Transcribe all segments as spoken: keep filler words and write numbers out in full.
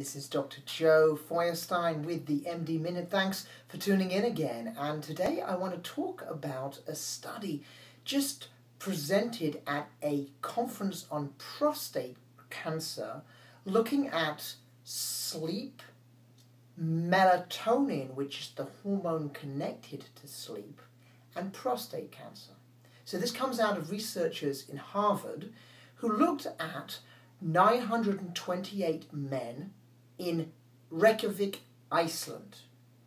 this is Doctor Joe Feuerstein with the M D Minute. Thanks for tuning in again. And today I want to talk about a study just presented at a conference on prostate cancer, looking at sleep, melatonin, which is the hormone connected to sleep, and prostate cancer. So this comes out of researchers in Harvard who looked at nine hundred twenty-eight men in Reykjavik, Iceland.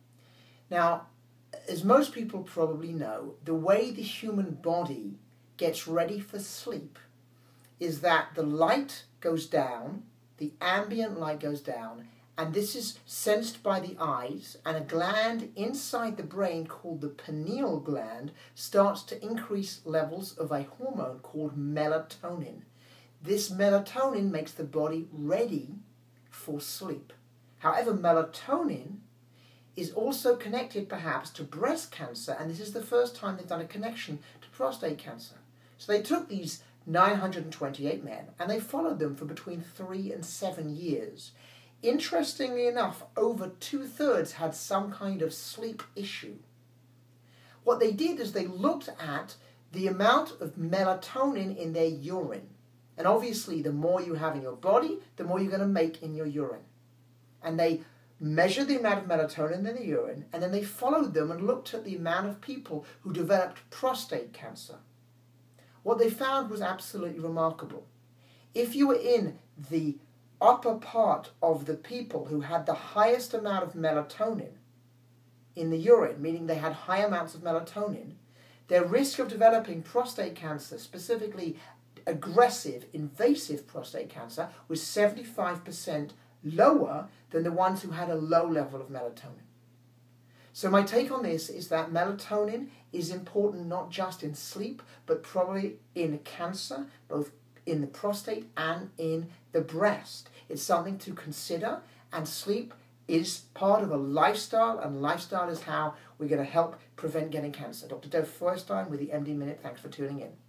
Now, as most people probably know, the way the human body gets ready for sleep is that the light goes down, the ambient light goes down, and this is sensed by the eyes, and a gland inside the brain called the pineal gland starts to increase levels of a hormone called melatonin. This melatonin makes the body ready for sleep. However, melatonin is also connected perhaps to breast cancer, and this is the first time they've done a connection to prostate cancer. So they took these nine hundred twenty-eight men and they followed them for between three and seven years. Interestingly enough, over two-thirds had some kind of sleep issue. What they did is they looked at the amount of melatonin in their urine. And obviously, the more you have in your body, the more you're going to make in your urine. And they measured the amount of melatonin in the urine, and then they followed them and looked at the amount of people who developed prostate cancer. What they found was absolutely remarkable. If you were in the upper part of the people who had the highest amount of melatonin in the urine, meaning they had high amounts of melatonin, their risk of developing prostate cancer, specifically aggressive, invasive prostate cancer, was seventy-five percent lower than the ones who had a low level of melatonin. So my take on this is that melatonin is important not just in sleep, but probably in cancer, both in the prostate and in the breast. It's something to consider, and sleep is part of a lifestyle, and lifestyle is how we're going to help prevent getting cancer. Doctor Joe Feuerstein with the M D Minute. Thanks for tuning in.